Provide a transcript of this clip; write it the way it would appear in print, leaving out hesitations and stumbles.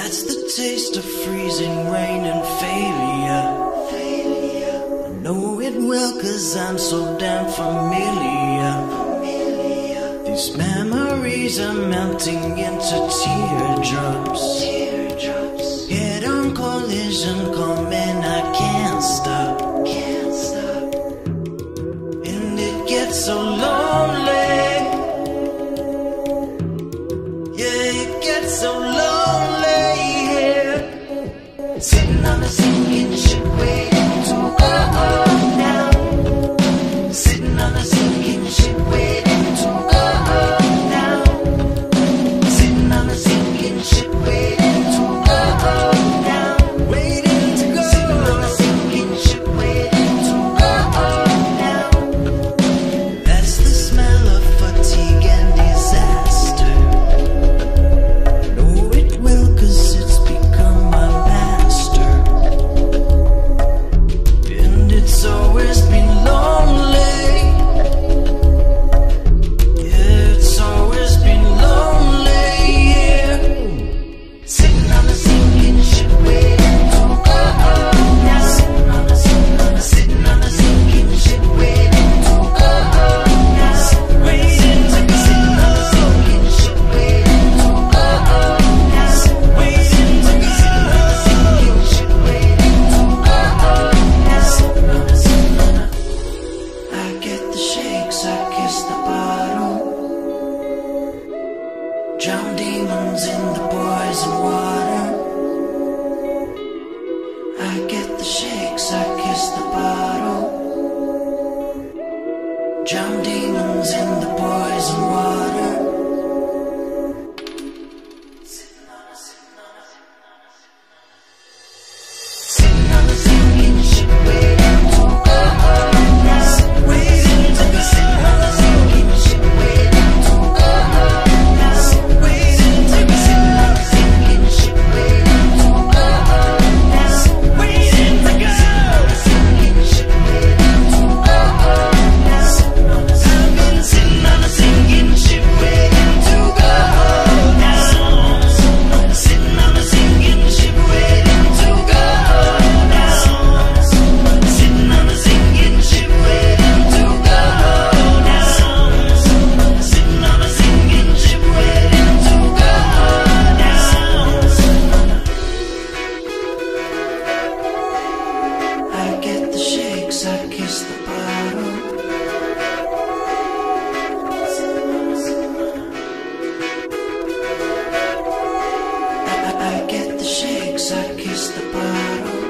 That's the taste of freezing rain and failure. I know it well 'cause I'm so damn familiar. These memories are melting into teardrops. Head-on collision coming, I can't stop. And it gets so lonely. Yeah, it gets so lonely here. Sitting on a sinking ship waiting to go now. Sitting on a sinking ship waiting to go now. Sitting on a sinking ship waiting to go now. Waiting to go. Sitting on a sinking ship waiting to go now. That's the smell of fatigue and disaster. Know it well 'cause it's become my master. And it's always been lonely. Yeah, it's always been lonely here. Sitting on a sinking ship waiting to go now. Sitting on a sinking ship waiting to go now. Waiting to go. Sitting on a sinking ship waiting to go now. Waiting to go. Sitting on a sinking ship waiting to go now. I get the shakes, I kiss the bottle. Drown demons in the poison water. I get the shakes, I kiss the bottle. Drown demons in the poison water. Sitting on a sinking ship waiting to go now. Waiting to go. Sitting on a sinking ship waiting to go now. Waiting to go. Sitting on a sinking ship waiting to go now. Waiting to go. Sitting on a sinking ship waiting to go now. I've been sitting on a sinking ship waiting to go now. Sitting on a sinking ship waiting to go now. Sitting on a sinking ship waiting to go now. Sitting on a sinking ship waiting to go now. I get the shakes, I kiss the bottle. I get the shakes, I kiss the bottle.